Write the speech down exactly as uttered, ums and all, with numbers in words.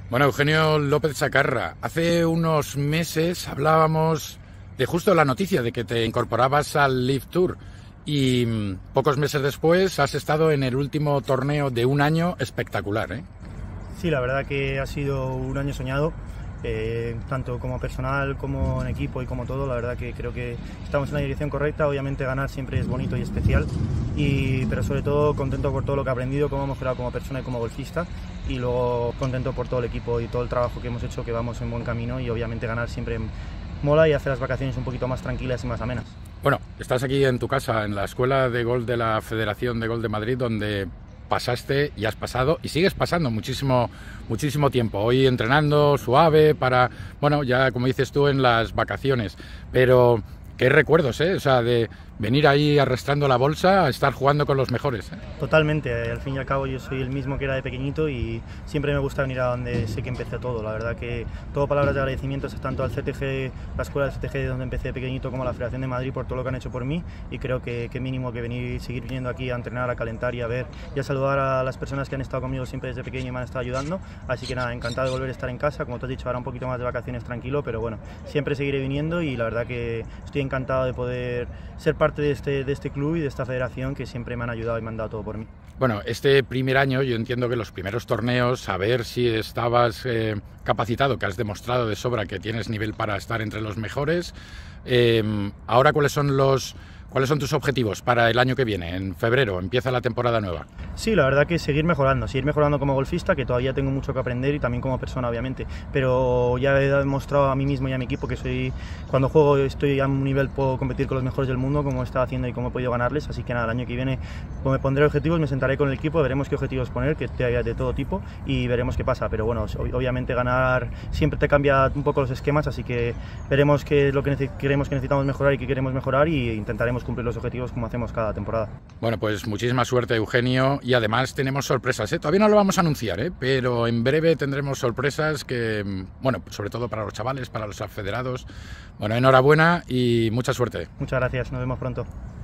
Bueno, Eugenio López Sacarra, hace unos meses hablábamos de justo la noticia de que te incorporabas al Live Tour y mmm, pocos meses después has estado en el último torneo de un año espectacular, ¿eh? Sí, la verdad que ha sido un año soñado, eh, tanto como personal como en equipo y como todo. La verdad que creo que estamos en la dirección correcta. Obviamente ganar siempre es bonito y especial, y, pero sobre todo contento por todo lo que he aprendido, cómo hemos mejorado como persona y como golfista, y luego contento por todo el equipo y todo el trabajo que hemos hecho, que vamos en buen camino, y obviamente ganar siempre mola y hacer las vacaciones un poquito más tranquilas y más amenas. Bueno, estás aquí en tu casa, en la Escuela de Golf de la Federación de Golf de Madrid, donde pasaste y has pasado y sigues pasando muchísimo, muchísimo tiempo. Hoy entrenando suave para, bueno, ya como dices tú, en las vacaciones. Pero qué recuerdos, ¿eh? O sea, de venir ahí arrastrando la bolsa a estar jugando con los mejores, ¿eh? Totalmente, al fin y al cabo yo soy el mismo que era de pequeñito y siempre me gusta venir a donde sé que empecé todo. La verdad que todo palabras de agradecimientos tanto al C T G, la escuela del C T G de donde empecé de pequeñito, como a la Federación de Madrid por todo lo que han hecho por mí, y creo que, que mínimo que venir, seguir viniendo aquí a entrenar, a calentar y a ver y a saludar a las personas que han estado conmigo siempre desde pequeño y me han estado ayudando. Así que nada, encantado de volver a estar en casa, como te has dicho, ahora un poquito más de vacaciones tranquilo, pero bueno, siempre seguiré viniendo y la verdad que estoy encantado de poder ser parte de este, de este club y de esta federación que siempre me han ayudado y me han dado todo por mí. Bueno, este primer año yo entiendo que los primeros torneos, a ver si estabas eh, capacitado, que has demostrado de sobra que tienes nivel para estar entre los mejores. Eh, ahora, ¿cuáles son los ¿Cuáles son tus objetivos para el año que viene? En febrero empieza la temporada nueva. Sí, la verdad que seguir mejorando, seguir mejorando como golfista, que todavía tengo mucho que aprender, y también como persona, obviamente. Pero ya he demostrado a mí mismo y a mi equipo que soy, cuando juego estoy a un nivel, puedo competir con los mejores del mundo, como he estado haciendo y como he podido ganarles. Así que nada, el año que viene pues me pondré objetivos, me sentaré con el equipo, veremos qué objetivos poner, que haya de todo tipo, y veremos qué pasa. Pero bueno, obviamente ganar siempre te cambia un poco los esquemas, así que veremos qué es lo que creemos que necesitamos mejorar y qué queremos mejorar, y intentaremos cumplir los objetivos como hacemos cada temporada. Bueno, pues muchísima suerte, Eugenio, y además tenemos sorpresas, ¿eh? Todavía no lo vamos a anunciar, ¿eh? Pero en breve tendremos sorpresas que, bueno, sobre todo para los chavales, para los federados. Bueno, enhorabuena y mucha suerte. Muchas gracias, nos vemos pronto.